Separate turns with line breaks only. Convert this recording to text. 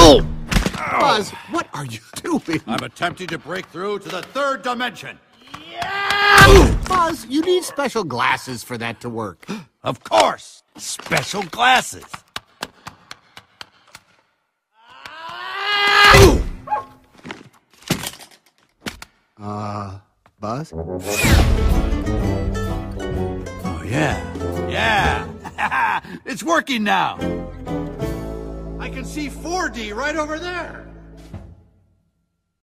Buzz, what are you doing?
I'm attempting to break through to the third dimension.
Buzz, you need special glasses for that to work.
Of course, special glasses.
Buzz?
Oh, yeah. Yeah. It's working now. I can see 4D right over there.